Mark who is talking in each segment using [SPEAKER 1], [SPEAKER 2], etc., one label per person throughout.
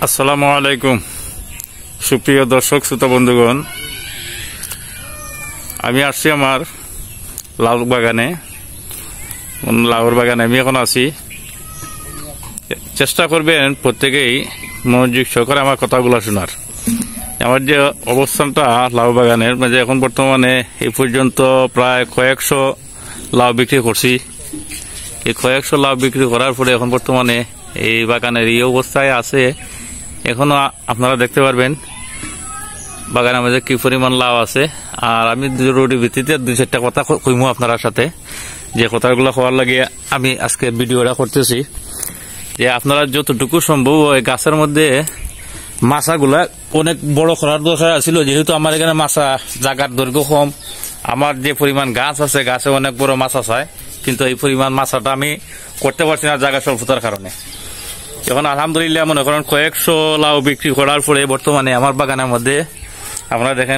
[SPEAKER 1] আসসালামু আলাইকুম সুপ্রিয় দর্শক শ্রোতা বন্ধুগণ, আমি আসছি আমার লাউ বাগানে। লাউর বাগানে আমি এখন আছি। চেষ্টা করবেন প্রত্যেকেই মনোযোগ সহকারে আমার কথাগুলো শোনার। আমার যে অবস্থানটা লাউ বাগানের মাঝে, এখন বর্তমানে এই পর্যন্ত প্রায় কয়েকশো লাউ বিক্রি করছি। এই কয়েকশো লাউ বিক্রি করার পরে এখন বর্তমানে এই বাগানের এই অবস্থায় আছে। এখনো আপনারা দেখতে পারবেন বাগানের মধ্যে কি পরিমাণ লাউ আছে। আর আমি জরুরি ভিত্তিতে দুই চারটা কথা কইমু আপনার সাথে, যে কথাগুলো হওয়ার লাগে আমি আজকে ভিডিওটা করতেছি। যে আপনারা যতটুকু সম্ভব ওই গাছের মধ্যে মাছাগুলা অনেক বড় করার দরকার ছিল, যেহেতু আমার এখানে মাছা জায়গার দৈর্ঘ্য কম। আমার যে পরিমাণ গাছ আছে, গাছে অনেক বড় মাছ আছে, কিন্তু এই পরিমাণ মাছাটা আমি করতে পারছি না জায়গা স্বল্পতার কারণে। এখন আলহামদুলিল্লাহ মনে করেন কয়েকশো লাউ বিক্রি করার পরে বর্তমানে আমার বাগানের মধ্যে আপনারা দেখেন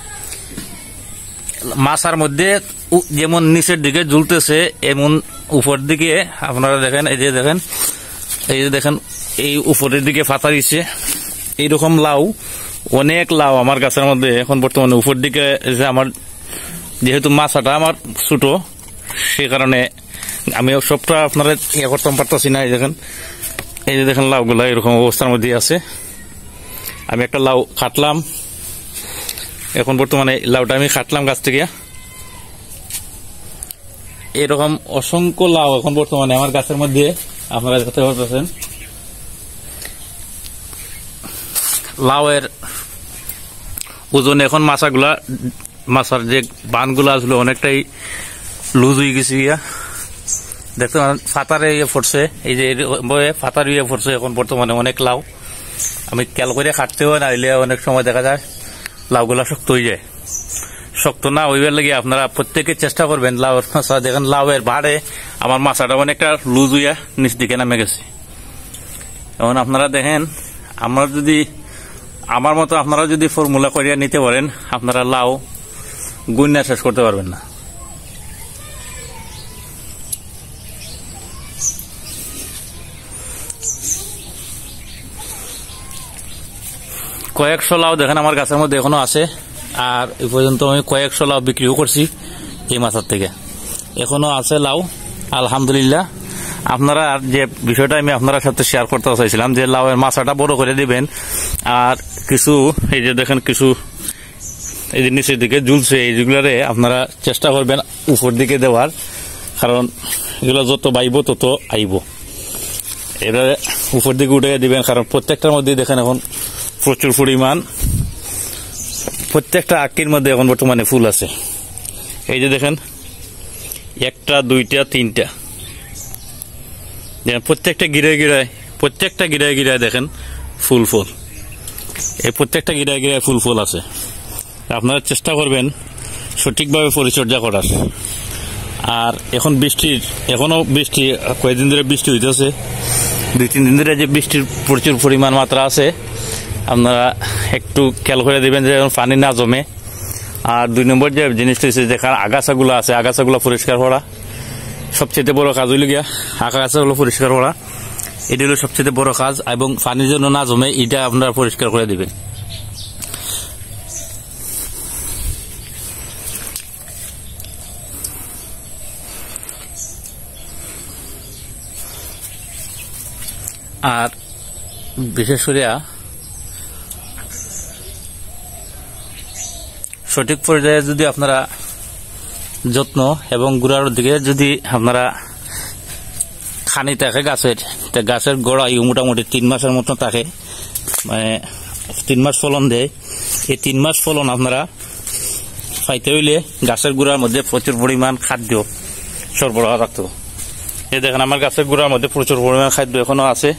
[SPEAKER 1] মাছার মধ্যে যেমন নিচের দিকে ঝুলতেছে, এমন উপর দিকে আপনারা দেখেন, এই যে দেখেন এই উপরের দিকে ফাতা দিচ্ছে। এইরকম লাউ, অনেক লাউ আমার গাছের মধ্যে এখন বর্তমানে উপর দিকে। যে আমার যেহেতু মাছাটা আমার ছোট, সে কারণে আমি সবটা আপনারা ইয়ে করতে পারতেছি না। এই যে দেখেন লাউগুলা এরকম অবস্থার মধ্যে আছে। আমি একটা লাউ কাটলাম, এখন বর্তমানে লাউটা আমি কাটলাম গাছ থেকে। এরকম অসংখ্য লাউ এখন বর্তমানে আমার গাছের মধ্যে আপনারা দেখতে পাচ্ছেন। লাউয়ের ওজন এখন মাছার যে বানগুলা আসলে অনেকটাই লুজ হয়ে গেছে। দেখতে ফাতারে ইয়ে পড়ছে, এই যে ফাতার ইয়ে পড়ছে এখন বর্তমানে অনেক লাউ। আমি খেয়াল করে কাটতেও নাইলে অনেক সময় দেখা যায় লাউগুলা শক্ত হয়ে যায়। শক্ত না হইবার লাগে আপনারা প্রত্যেকে চেষ্টা করবেন। লাউয়ের মাছা দেখেন, লাউয়ের ভাড়ে আমার মাছাটা অনেকটা লুজ হইয়া নিচ দিকে নামে গেছে। এখন আপনারা দেখেন, আমার মতো আপনারা যদি ফর্মুলা করিয়া নিতে পারেন, আপনারা লাউ গুণা শেষ করতে পারবেন না। কয়েকশো লাউ দেখেন আমার গাছের মধ্যে এখনো আছে। আর এই পর্যন্ত আমি কয়েকশো লাউ বিক্রিও করছি এই মাছের থেকে, এখনো আছে লাউ আলহামদুলিল্লাহ। আপনারা যে বিষয়টা আমি আপনার সাথে শেয়ার করতে চাইছিলাম, যে লাউয়ের মাছাটা বড় করে দিবেন। আর কিছু এই যে দেখেন কিছু এই যে নিচের দিকে ঝুলছে, এইগুলারে আপনারা চেষ্টা করবেন উপর দিকে দেওয়ার, কারণ এগুলো যত বাইব তত আইব। এটা উপর দিকে উঠে দিবেন, কারণ প্রত্যেকটার মধ্যে দেখেন এখন প্রচুর পরিমাণ, প্রত্যেকটা আঁকির মধ্যে এখন বর্তমানে ফুল আছে। এই যে দেখেন একটা, দুইটা, তিনটা, প্রত্যেকটা গিরায় দেখেন ফুল এই প্রত্যেকটা গিরায় ফুল আছে। আপনারা চেষ্টা করবেন সঠিকভাবে পরিচর্যা করার। আর এখন এখনো বৃষ্টি কয়েকদিন ধরে বৃষ্টি হইতেছে, 2-3 দিন ধরে যে বৃষ্টির প্রচুর পরিমাণ মাত্রা আছে, আপনারা একটু খেয়াল করে দিবেন যে পানি না জমে। আর 2 নম্বর যে জিনিসটা হচ্ছে, যেখানে আগাছাগুলো আছে, আগাছাগুলো পরিষ্কার করা সবচেয়ে বড় কাজ হইল গিয়া। আগাছাগুলো পরিষ্কার করা এটা হলো সবচেয়ে বড় কাজ, এবং পানি যেন না জমে এটা আপনারা পরিষ্কার করে দিবেন। আর বিশেষ করে সঠিক পর্যায়ে যদি আপনারা যত্ন এবং গুড়ার দিকে যদি আপনারা খানি থাকে গাছের গোড়াই মোটামুটি 3 মাসের মতো থাকে, মানে 3 মাস ফলন দেয়। এই 3 মাস ফলন আপনারা পাইতে হইলে গাছের গুড়ার মধ্যে প্রচুর পরিমাণ খাদ্য সরবরাহ রাখতে হবে। এই দেখেন আমার গাছের গুড়ার মধ্যে প্রচুর পরিমাণ খাদ্য এখনো আছে।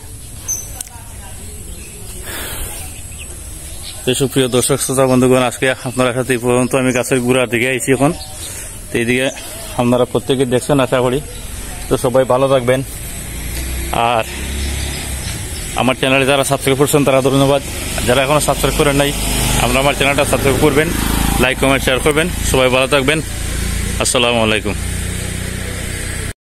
[SPEAKER 1] সুপ্রিয় দর্শক শ্রোতা বন্ধুগণ, আজকে আপনার সাথে এই পর্যন্ত। আমি গাছের গুড়ার দিকে আইছি এখন, তো এইদিকে আপনারা প্রত্যেকে দেখছেন আশা করি। তো সবাই ভালো থাকবেন। আর আমার চ্যানেলে যারা সাবস্ক্রাইব করছেন তারা ধন্যবাদ। যারা এখনো সাবস্ক্রাইব করেন নাই, আপনারা আমার চ্যানেলটা সাবস্ক্রাইব করবেন, লাইক কমেন্ট শেয়ার করবেন। সবাই ভালো থাকবেন। আসসালামু আলাইকুম।